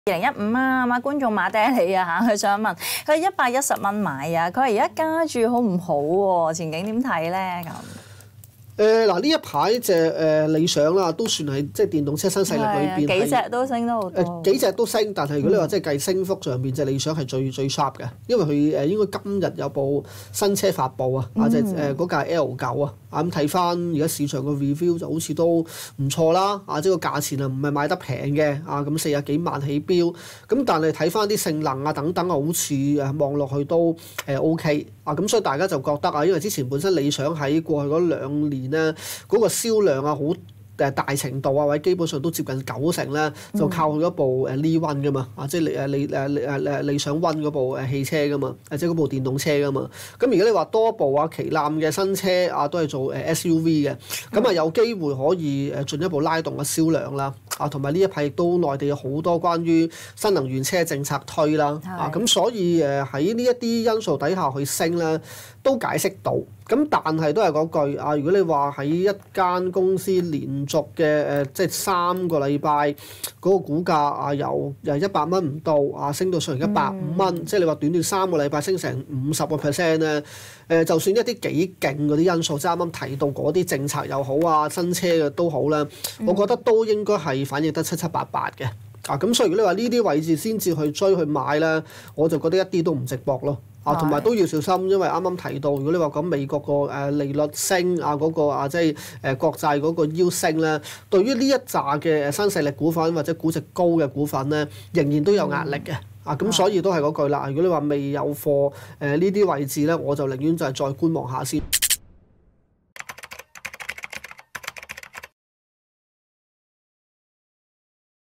2015啊，觀眾馬爹利啊嚇，佢想問佢110蚊買啊，佢話而家加注好唔好喎？前景點睇咧咁？ 嗱呢一排隻理想啦，都算係即係電動車新勢力裏邊幾隻都升得好多。 幾隻都升，但係如果你話即係計升幅上邊，隻理想係最 sharp 嘅，因為佢應該今日有部新車發布啊，即係嗰架 L9啊。咁睇翻而家市場個 review 就好似都唔錯啦，即係個價錢啊唔係買得平嘅，咁40幾萬起標，咁但係睇翻啲性能啊等等啊，好似望落去都OK，咁所以大家就覺得啊，因為之前本身理想喺過去嗰2年咧，嗰個銷量啊好大程度啊，或者基本上都接近90%咧，就靠佢嗰部Li One 噶嘛，即係理想 One 嗰部汽車噶嘛，即係嗰部電動車噶嘛。咁如果你話多部旗艦嘅新車都係做SUV 嘅，咁有機會可以進一步拉動個銷量啦。同埋呢一批亦都內地有好多關於新能源車政策推啦，咁所以喺呢一啲因素底下去升咧，都解釋到。咁但係都係嗰句如果你話喺一間公司連續嘅即係3個禮拜嗰個股價由100蚊唔到升到上150蚊，即係你話短短3個禮拜升成50% 咧，就算一啲幾勁嗰啲因素，即係啱啱提到嗰啲政策又好新車嘅都好啦，我覺得都應該係反映得七七八八嘅。咁所以如果你話呢啲位置先至去追去買咧，我就覺得一啲都唔值博咯。同埋都要小心，因為啱啱提到，如果你話講美國個利率升嗰個即係國債嗰個腰升咧，對於呢一紮嘅新勢力股份或者估值高嘅股份咧，仍然都有壓力嘅。咁所以都係嗰句啦。如果你話未有貨呢啲位置咧，我就寧願就係再觀望下先。